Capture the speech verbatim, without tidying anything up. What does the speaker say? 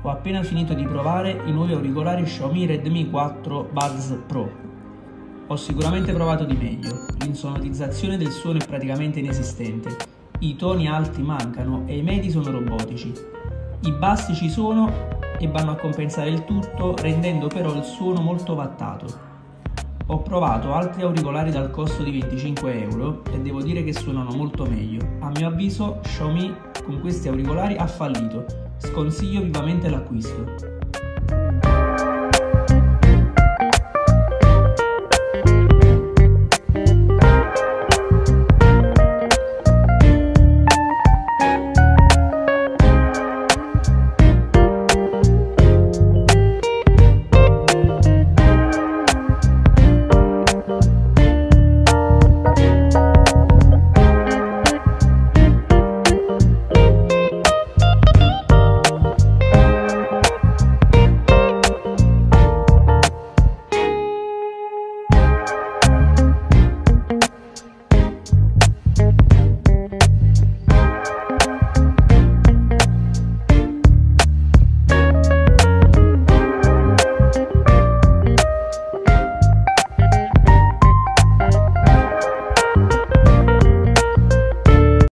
Ho appena finito di provare i nuovi auricolari Xiaomi Redmi quattro Buds Pro. Ho sicuramente provato di meglio, l'insonorizzazione del suono è praticamente inesistente, i toni alti mancano e i medi sono robotici. I bassi ci sono e vanno a compensare il tutto, rendendo però il suono molto wattato. Ho provato altri auricolari dal costo di venticinque euro e devo dire che suonano molto meglio. A mio avviso Xiaomi con questi auricolari ha fallito, sconsiglio vivamente l'acquisto.